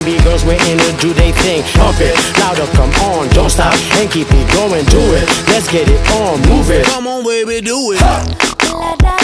B girls we're in it, do they thing. Pump it, louder, come on, don't stop, and keep it going, do it. Let's get it on, move it. Come on, baby, do it.